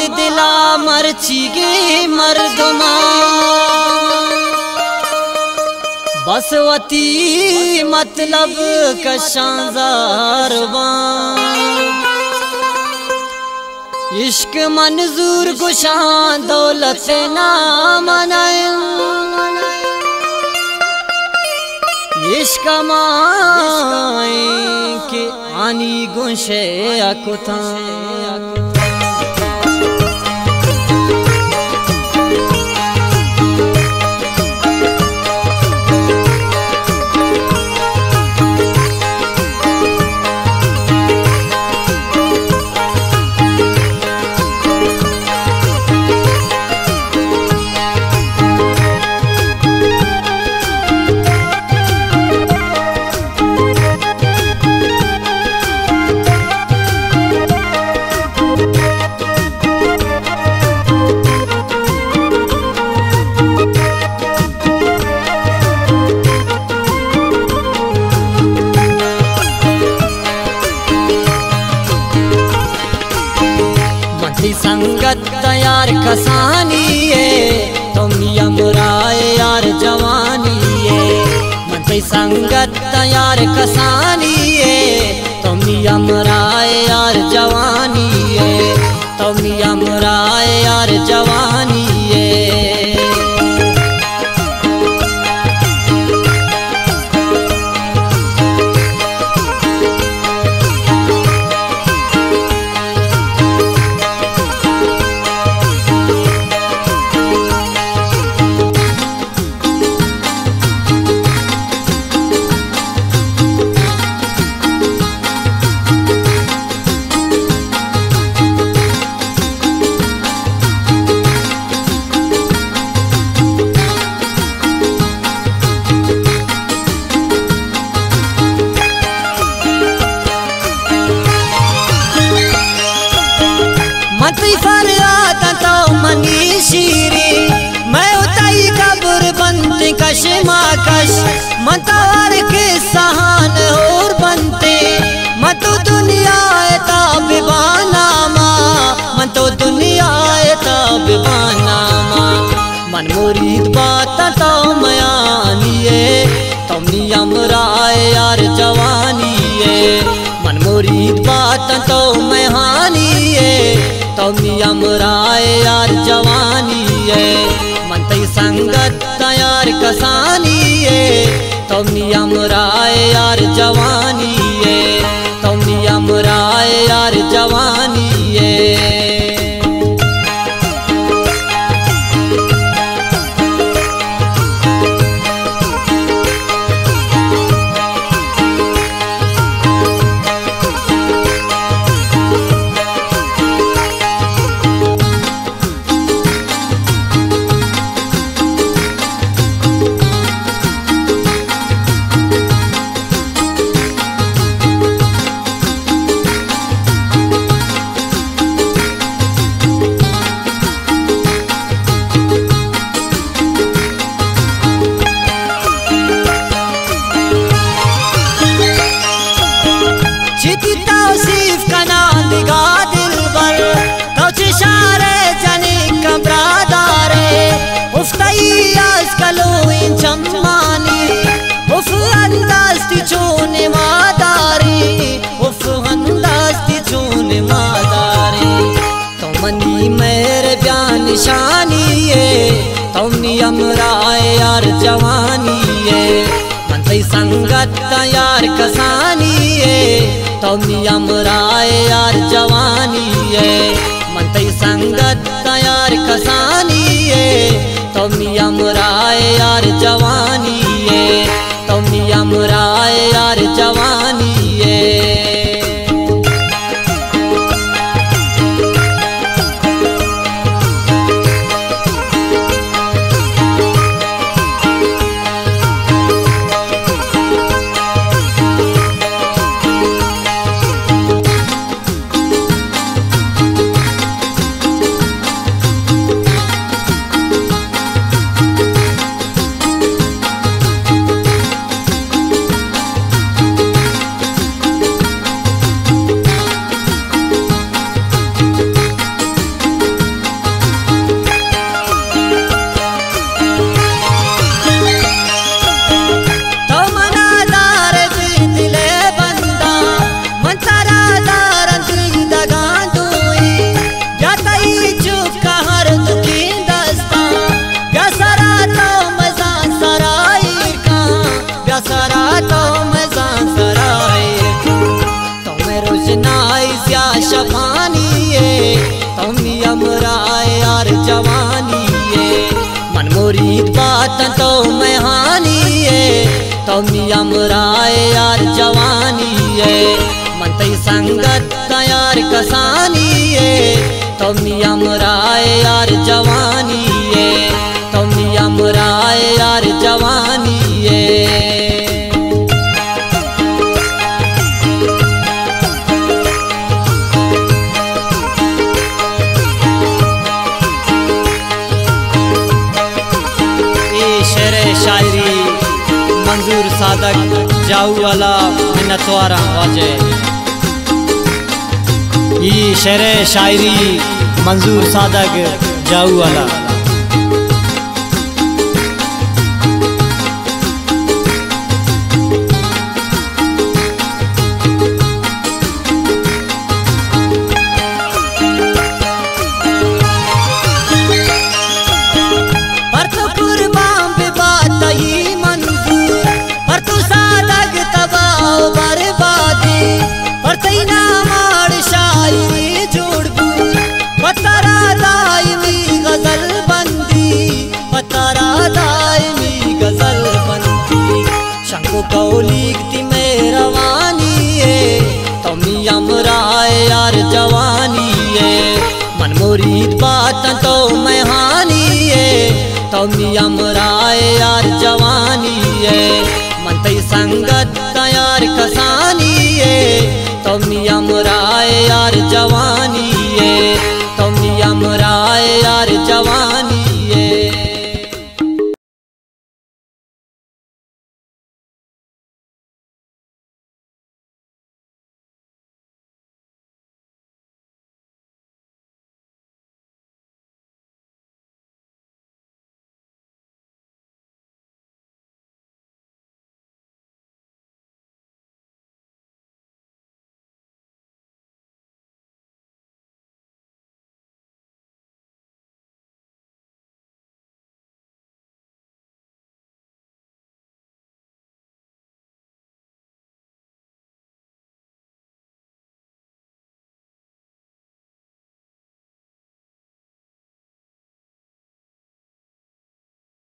दिला मर्ची गे मर्दमा बसवती मतलब कशांजारवा इश्क मंजूर गुशां दौलत ना मनाए इश्क माए के आनी गुशे अकुता संगत यार कसानी है तुम यमराए यार जवानी है मत संगत यार कसानी है तुम यमराए यार जवानी है तुम यमराए यार जवानी है मैं उताई कब्र बनते कशमाकश मतवार के सहान और बनते मतो दुनिया ताबिबाना मन तो दुनिया ताबिबाना मन मुरीद बात तो मयानी तुम यमराए यार जवानी मन मुरीद बात तो मैहानी तुम यमराए यार जवानी मन तई संगत यार कसानी तुम यमराए यार जवानी तुम यमराए यार जवानी निशानी तुम यमराए यार जवानी मन तई संगत यार कसानी तुम यमराए यार जवानी मन तई संगत यार कसानी तुम यमराए यार जवानी तुम यमराए यार जवानी जवानी मन मुरीद बात तो मैं हानी तो मियामराए यार जवानी मन तई संगत यार कसानी तो मियामराए यार जवानी तो मियामराए यार जवानी शायरी मंजूर सादक जाऊ वाला मिन्नतवारा वाजे ये शेर शायरी मंजूर सादक जाऊ वाला लिखती में रवानी तो मियामराए यार जवानी मन मुरीद बात तो मैं हानी तो मियामराए यार जवानी मन तई संगत यार कसानी तो मियाम